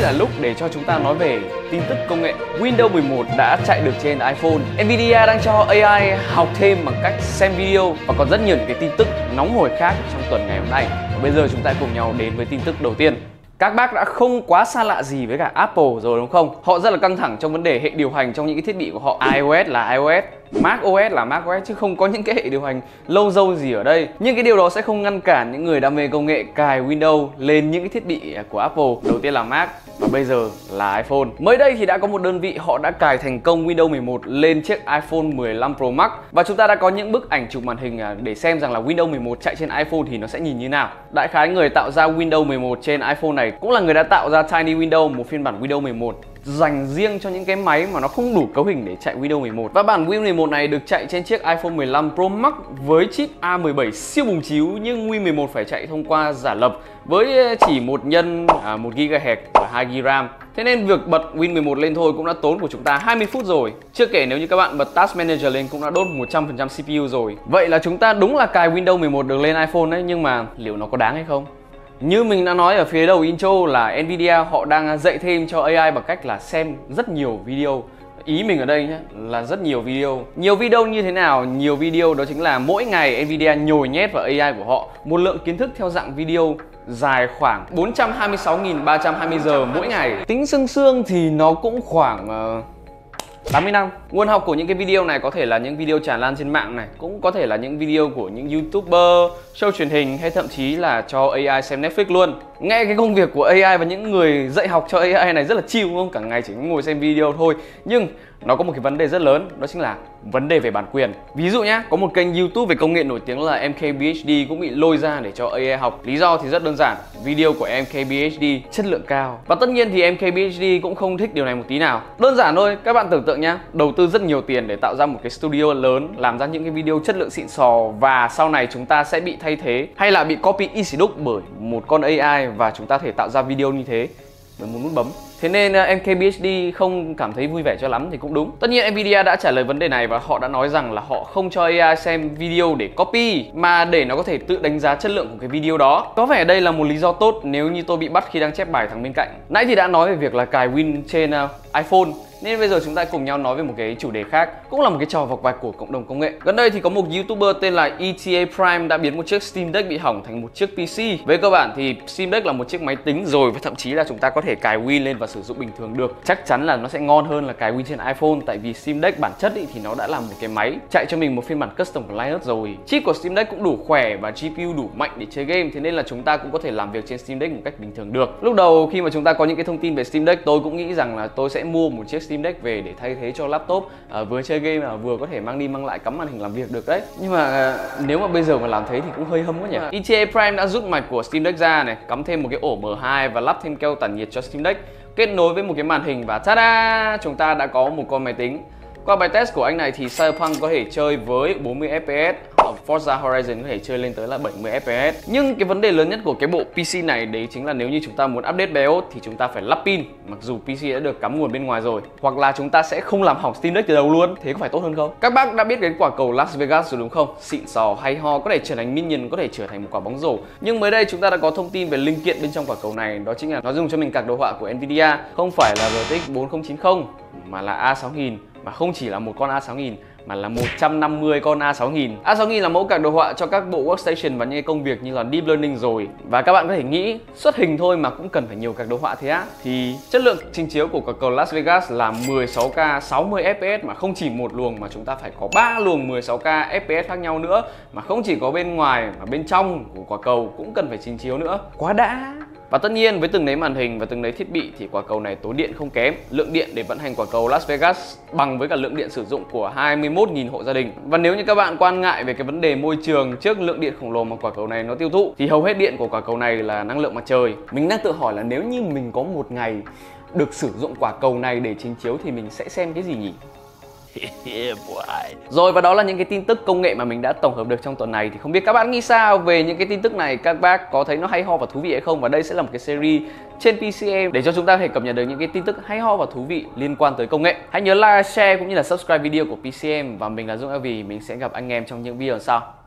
vậy là lúc để cho chúng ta nói về tin tức công nghệ. Windows 11 đã chạy được trên iPhone. Nvidia đang cho AI học thêm bằng cách xem video và còn rất nhiều những cái tin tức nóng hổi khác trong tuần ngày hôm nay. Và bây giờ chúng ta cùng nhau đến với tin tức đầu tiên. Các bác đã không quá xa lạ gì với cả Apple rồi đúng không? Họ rất là căng thẳng trong vấn đề hệ điều hành trong những cái thiết bị của họ. iOS là iOS, macOS là macOS chứ không có những cái hệ điều hành lâu dâu gì ở đây. Nhưng cái điều đó sẽ không ngăn cản những người đam mê công nghệ cài Windows lên những cái thiết bị của Apple. Đầu tiên là Mac và bây giờ là iPhone. Mới đây thì đã có một đơn vị họ đã cài thành công Windows 11 lên chiếc iPhone 15 Pro Max. Và chúng ta đã có những bức ảnh chụp màn hình để xem rằng là Windows 11 chạy trên iPhone thì nó sẽ nhìn như nào. Đại khái người tạo ra Windows 11 trên iPhone này cũng là người đã tạo ra Tiny Windows, một phiên bản Windows 11 dành riêng cho những cái máy mà nó không đủ cấu hình để chạy Windows 11. Và bản Windows 11 này được chạy trên chiếc iPhone 15 Pro Max với chip A17 siêu bùng chíu, nhưng Win 11 phải chạy thông qua giả lập với chỉ 1 nhân 1 GHz và 2 GB RAM. Thế nên việc bật Win 11 lên thôi cũng đã tốn của chúng ta 20 phút rồi. Chưa kể nếu như các bạn bật Task Manager lên cũng đã đốt 100% CPU rồi. Vậy là chúng ta đúng là cài Windows 11 được lên iPhone đấy, nhưng mà liệu nó có đáng hay không? Như mình đã nói ở phía đầu intro là Nvidia họ đang dạy thêm cho AI bằng cách là xem rất nhiều video. Ý mình ở đây nhé là rất nhiều video. Nhiều video như thế nào? Nhiều video đó chính là mỗi ngày Nvidia nhồi nhét vào AI của họ một lượng kiến thức theo dạng video dài khoảng 426.320 giờ mỗi ngày. Tính sương thì nó cũng khoảng 80 năm. Nguồn học của những cái video này có thể là những video tràn lan trên mạng này, cũng có thể là những video của những YouTuber, show truyền hình hay thậm chí là cho AI xem Netflix luôn. Nghe cái công việc của AI và những người dạy học cho AI này rất là chill đúng không? Cả ngày chỉ ngồi xem video thôi. Nhưng nó có một cái vấn đề rất lớn, đó chính là vấn đề về bản quyền. Ví dụ nhá, có một kênh YouTube về công nghệ nổi tiếng là MKBHD cũng bị lôi ra để cho AI học. Lý do thì rất đơn giản, video của MKBHD chất lượng cao. Và tất nhiên thì MKBHD cũng không thích điều này một tí nào. Đơn giản thôi, các bạn tưởng tượng nhá, đầu tư rất nhiều tiền để tạo ra một cái studio lớn, làm ra những cái video chất lượng xịn sò và sau này chúng ta sẽ bị thay thế hay là bị copy y xì đúc bởi một con AI và chúng ta thể tạo ra video như thế với một nút bấm. Thế nên MKBHD không cảm thấy vui vẻ cho lắm thì cũng đúng. Tất nhiên Nvidia đã trả lời vấn đề này và họ đã nói rằng là họ không cho AI xem video để copy mà để nó có thể tự đánh giá chất lượng của cái video đó. Có vẻ đây là một lý do tốt nếu như tôi bị bắt khi đang chép bài thằng bên cạnh. Nãy thì đã nói về việc là cài Win trên iPhone, nên bây giờ chúng ta cùng nhau nói về một cái chủ đề khác, cũng là một cái trò vọc vạch của cộng đồng công nghệ. Gần đây thì có một YouTuber tên là ETA Prime đã biến một chiếc Steam Deck bị hỏng thành một chiếc PC. Về cơ bản thì Steam Deck là một chiếc máy tính rồi và thậm chí là chúng ta có thể cài Win lên và sử dụng bình thường được. Chắc chắn là nó sẽ ngon hơn là cài Win trên iPhone, tại vì Steam Deck bản chất thì nó đã là một cái máy chạy cho mình một phiên bản custom của Linux rồi. Chip của Steam Deck cũng đủ khỏe và GPU đủ mạnh để chơi game, thế nên là chúng ta cũng có thể làm việc trên Steam Deck một cách bình thường được. Lúc đầu khi mà chúng ta có những cái thông tin về Steam Deck, tôi cũng nghĩ rằng là tôi sẽ mua một chiếc Steam Deck về để thay thế cho laptop, vừa chơi game mà vừa có thể mang đi mang lại cắm màn hình làm việc được đấy. Nhưng mà nếu mà bây giờ mà làm thế thì cũng hơi hâm quá nhỉ. ETA Prime đã rút mạch của Steam Deck ra này, cắm thêm một cái ổ M2 và lắp thêm keo tản nhiệt cho Steam Deck, kết nối với một cái màn hình và tada, chúng ta đã có một con máy tính. Qua bài test của anh này thì Cyberpunk có thể chơi với 40 FPS, Forza Horizon có thể chơi lên tới là 70 FPS. Nhưng cái vấn đề lớn nhất của cái bộ PC này đấy chính là nếu như chúng ta muốn update BIOS thì chúng ta phải lắp pin, mặc dù PC đã được cắm nguồn bên ngoài rồi. Hoặc là chúng ta sẽ không làm hỏng Steam Deck từ đầu luôn, thế có phải tốt hơn không? Các bác đã biết cái quả cầu Las Vegas rồi đúng không? Xịn sò hay ho, có thể trở thành minion, có thể trở thành một quả bóng rổ. Nhưng mới đây chúng ta đã có thông tin về linh kiện bên trong quả cầu này, đó chính là nó dùng cho mình card đồ họa của Nvidia, không phải là RTX 4090 mà là A6000. Mà không chỉ là một con A6000 mà là 150 con A6000. A6000 là mẫu card đồ họa cho các bộ workstation và những công việc như là deep learning rồi. Và các bạn có thể nghĩ xuất hình thôi mà cũng cần phải nhiều card đồ họa thế á? Thì chất lượng trình chiếu của quả cầu Las Vegas là 16K 60 FPS mà không chỉ một luồng mà chúng ta phải có 3 luồng 16K FPS khác nhau nữa, mà không chỉ có bên ngoài mà bên trong của quả cầu cũng cần phải trình chiếu nữa. Quá đã. Và tất nhiên với từng nấy màn hình và từng nấy thiết bị thì quả cầu này tốn điện không kém. Lượng điện để vận hành quả cầu Las Vegas bằng với cả lượng điện sử dụng của 21.000 hộ gia đình. Và nếu như các bạn quan ngại về cái vấn đề môi trường trước lượng điện khổng lồ mà quả cầu này nó tiêu thụ thì hầu hết điện của quả cầu này là năng lượng mặt trời. Mình đang tự hỏi là nếu như mình có một ngày được sử dụng quả cầu này để trình chiếu thì mình sẽ xem cái gì nhỉ? Rồi, và đó là những cái tin tức công nghệ mà mình đã tổng hợp được trong tuần này. Thì không biết các bạn nghĩ sao về những cái tin tức này, các bác có thấy nó hay ho và thú vị hay không? Và đây sẽ là một cái series trên PCM để cho chúng ta có thể cập nhật được những cái tin tức hay ho và thú vị liên quan tới công nghệ. Hãy nhớ like, share cũng như là subscribe video của PCM. Và mình là Dũng LV, mình sẽ gặp anh em trong những video sau.